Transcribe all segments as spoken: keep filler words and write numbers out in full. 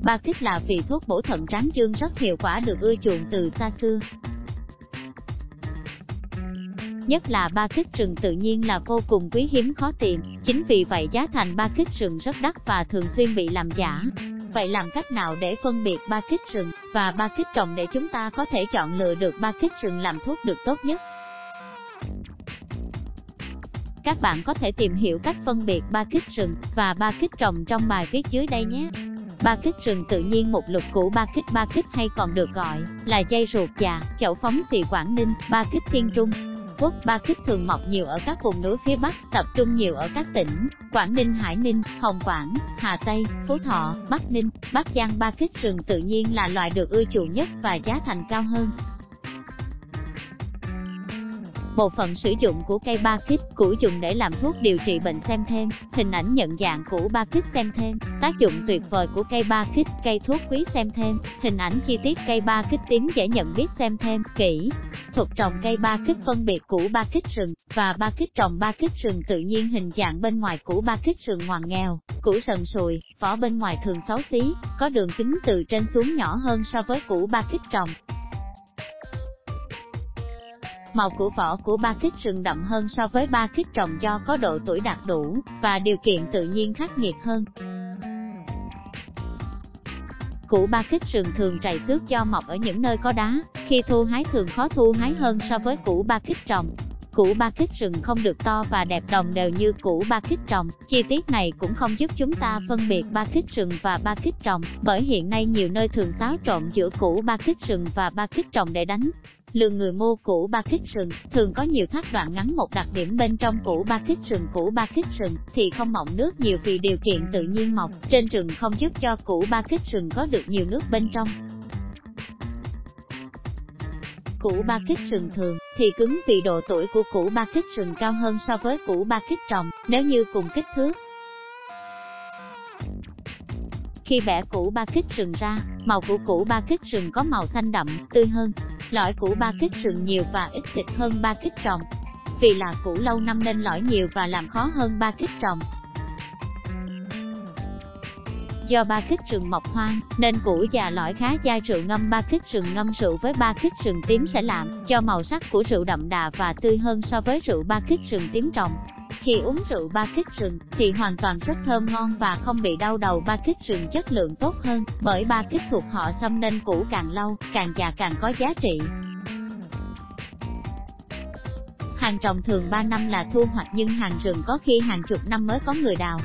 Ba kích là vị thuốc bổ thận tráng dương rất hiệu quả, được ưa chuộng từ xa xưa. Nhất là ba kích rừng tự nhiên là vô cùng quý hiếm khó tìm, chính vì vậy giá thành ba kích rừng rất đắt và thường xuyên bị làm giả. Vậy làm cách nào để phân biệt ba kích rừng và ba kích trồng để chúng ta có thể chọn lựa được ba kích rừng làm thuốc được tốt nhất? Các bạn có thể tìm hiểu cách phân biệt ba kích rừng và ba kích trồng trong bài viết dưới đây nhé. Ba kích rừng tự nhiên mục lục củ ba kích. Ba kích hay còn được gọi là dây ruột già, chậu phóng xì Quảng Ninh, ba kích Thiên Trung Quốc. Ba kích thường mọc nhiều ở các vùng núi phía Bắc, tập trung nhiều ở các tỉnh Quảng Ninh, Hải Ninh, Hồng Quảng, Hà Tây, Phú Thọ, Bắc Ninh, Bắc Giang. Ba kích rừng tự nhiên là loại được ưa chuộng nhất và giá thành cao hơn. Bộ phận sử dụng của cây ba kích. Củ dùng để làm thuốc điều trị bệnh. Xem thêm hình ảnh nhận dạng củ ba kích. Xem thêm tác dụng tuyệt vời của cây ba kích, cây thuốc quý. Xem thêm hình ảnh chi tiết cây ba kích tím dễ nhận biết. Xem thêm kỹ thuật trồng cây ba kích. Phân biệt củ ba kích rừng và ba kích trồng. Ba kích rừng tự nhiên hình dạng bên ngoài củ ba kích rừng ngoằn nghèo, củ sần sùi, vỏ bên ngoài thường xấu xí, có đường kính từ trên xuống nhỏ hơn so với củ ba kích trồng. Màu của vỏ của ba kích rừng đậm hơn so với ba kích trồng do có độ tuổi đạt đủ và điều kiện tự nhiên khắc nghiệt hơn. Củ ba kích rừng thường trầy xước do mọc ở những nơi có đá, khi thu hái thường khó thu hái hơn so với củ ba kích trồng. Củ ba kích rừng không được to và đẹp đồng đều như củ ba kích trồng. Chi tiết này cũng không giúp chúng ta phân biệt ba kích rừng và ba kích trồng, bởi hiện nay nhiều nơi thường xáo trộn giữa củ ba kích rừng và ba kích trồng để đánh lừa người mua. Củ ba kích rừng thường có nhiều thắt đoạn ngắn. Một đặc điểm bên trong củ ba kích rừng: củ ba kích rừng thì không mọng nước nhiều vì điều kiện tự nhiên mọc trên rừng không giúp cho củ ba kích rừng có được nhiều nước bên trong. Củ ba kích rừng thường thì cứng vì độ tuổi của củ ba kích rừng cao hơn so với củ ba kích trồng nếu như cùng kích thước. Khi bẻ củ ba kích rừng ra, màu của củ ba kích rừng có màu xanh đậm, tươi hơn. Lõi củ ba kích rừng nhiều và ít thịt hơn ba kích trồng. Vì là củ lâu năm nên lõi nhiều và làm khó hơn ba kích trồng. Do ba kích rừng mọc hoang, nên củ già lõi khá dai. Rượu ngâm ba kích rừng. Ngâm rượu với ba kích rừng tím sẽ làm cho màu sắc của rượu đậm đà và tươi hơn so với rượu ba kích rừng tím trồng. Khi uống rượu ba kích rừng thì hoàn toàn rất thơm ngon và không bị đau đầu. Ba kích rừng chất lượng tốt hơn, bởi ba kích thuộc họ Sâm nên củ càng lâu, càng già càng có giá trị. Hàng trồng thường ba năm là thu hoạch, nhưng hàng rừng có khi hàng chục năm mới có người đào.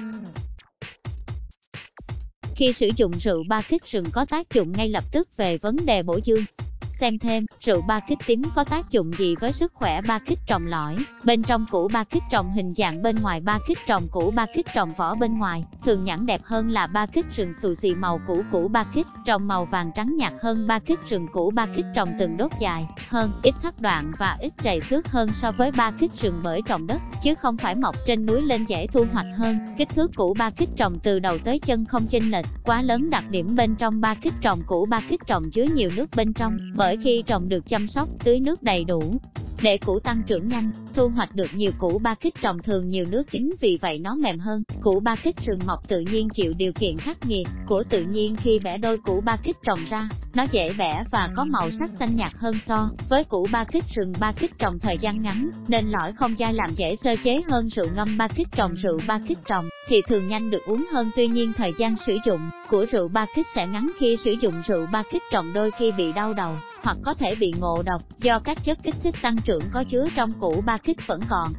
Khi sử dụng rượu ba kích rừng có tác dụng ngay lập tức về vấn đề bổ dương. Xem thêm rượu ba kích tím có tác dụng gì với sức khỏe. Ba kích trồng lõi bên trong củ ba kích trồng hình dạng bên ngoài ba kích trồng. Củ ba kích trồng vỏ bên ngoài thường nhẵn đẹp hơn là ba kích rừng xù xì. Màu củ củ ba kích trồng màu vàng trắng nhạt hơn ba kích rừng. Củ ba kích trồng từng đốt dài hơn, ít thắt đoạn và ít trầy xước hơn so với ba kích rừng bởi trồng đất chứ không phải mọc trên núi lên dễ thu hoạch hơn. Kích thước củ ba kích trồng từ đầu tới chân không chênh lệch quá lớn. Đặc điểm bên trong ba kích trồng: củ ba kích trồng chứa nhiều nước bên trong, bởi khi trồng được chăm sóc tưới nước đầy đủ để củ tăng trưởng nhanh, thu hoạch được nhiều. Củ ba kích trồng thường nhiều nước, chính vì vậy nó mềm hơn. Củ ba kích rừng mọc tự nhiên chịu điều kiện khắc nghiệt của tự nhiên. Khi bẻ đôi củ ba kích trồng ra, nó dễ bẻ và có màu sắc xanh nhạt hơn so với củ ba kích rừng. Ba kích trồng thời gian ngắn nên lõi không dai, làm dễ sơ chế hơn. Rượu ngâm ba kích trồng: rượu ba kích trồng thì thường nhanh được uống hơn, tuy nhiên thời gian sử dụng của rượu ba kích sẽ ngắn. Khi sử dụng rượu ba kích trồng đôi khi bị đau đầu hoặc có thể bị ngộ độc do các chất kích thích tăng trưởng có chứa trong củ ba kích vẫn còn.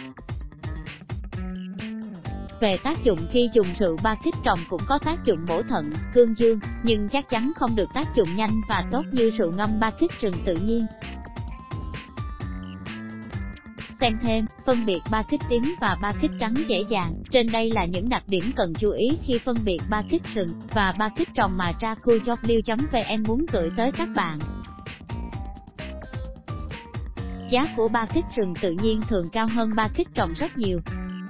Về tác dụng: khi dùng rượu ba kích trồng cũng có tác dụng bổ thận, cương dương, nhưng chắc chắn không được tác dụng nhanh và tốt như rượu ngâm ba kích rừng tự nhiên. Xem thêm phân biệt ba kích tím và ba kích trắng dễ dàng. Trên đây là những đặc điểm cần chú ý khi phân biệt ba kích rừng và ba kích trồng mà tracujobliu chấm vn muốn gửi tới các bạn. Giá của ba kích rừng tự nhiên thường cao hơn ba kích trồng rất nhiều.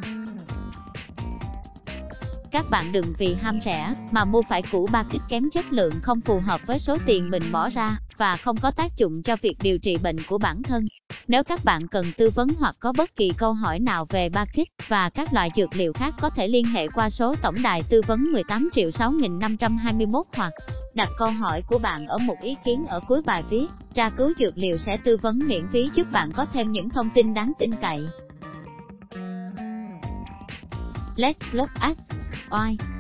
Các bạn đừng vì ham rẻ mà mua phải củ ba kích kém chất lượng không phù hợp với số tiền mình bỏ ra. và không có tác dụng cho việc điều trị bệnh của bản thân. Nếu các bạn cần tư vấn hoặc có bất kỳ câu hỏi nào về ba kích và các loại dược liệu khác có thể liên hệ qua số tổng đài tư vấn mười tám triệu sáu nghìn năm trăm hai mươi mốt hoặc đặt câu hỏi của bạn ở một ý kiến ở cuối bài viết. Tra cứu dược liệu sẽ tư vấn miễn phí giúp bạn có thêm những thông tin đáng tin cậy. Let's look at why.